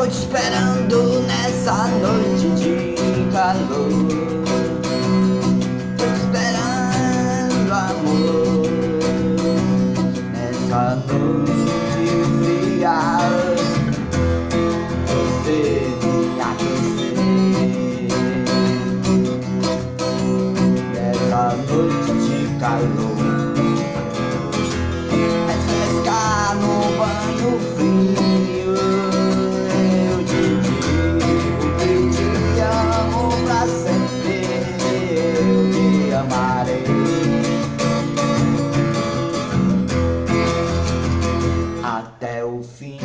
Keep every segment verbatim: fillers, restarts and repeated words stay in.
te esperando nessa noite de calor. Tô te esperando, amor, nessa noite fria. Você me aquecer nessa noite de calor. Refrescar no banho frio. Eu te digo que te amo pra sempre. Eu te amarei até o fim.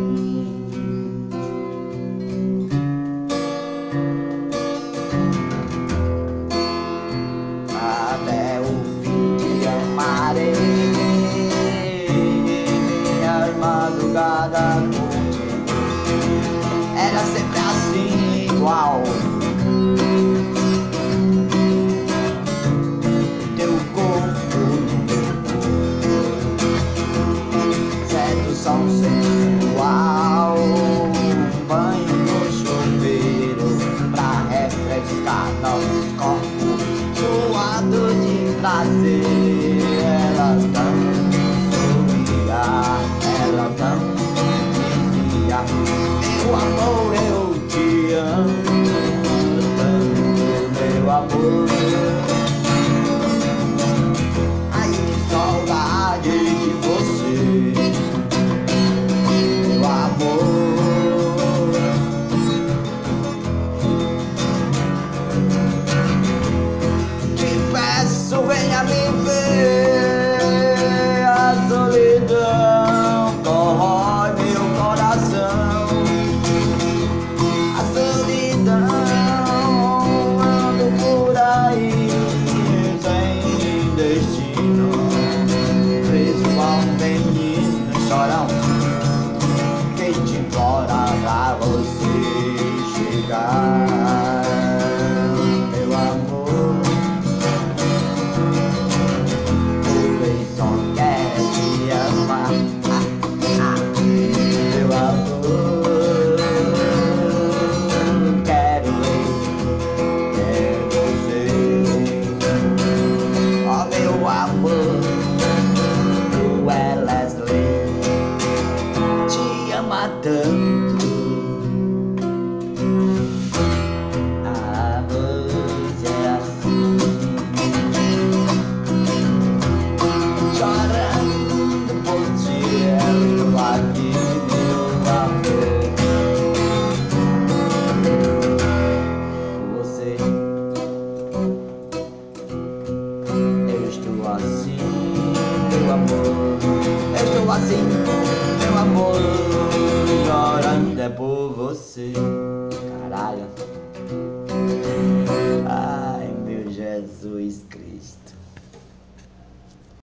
Até o fim te amarei. Madrugada contigo era sempre assim, igual. Teu corpo no meu corpo, sedução sensual. Um banho no chuveiro pra refrescar nossos corpos, suado de prazer. Ela tão sorria, ela tão dizia: meu amor, eu te amo tanto, meu amor. Ai, que saudade de você, meu amor. Te peço, venha me ver. A solidão corrói meu coração. A solidão ando por aí sem destino, preso a um menino chorão que te implora pra você chegar, meu amor. Pois só quer te amar, meu amor. Quero eu, quero você, ó meu amor. Tu é Leslie, te ama tanto. A noite é assim, chorando por ti, eu estou aqui, meu amor. Você, eu estou assim, meu amor. Eu estou assim, meu amor, chorando é por você.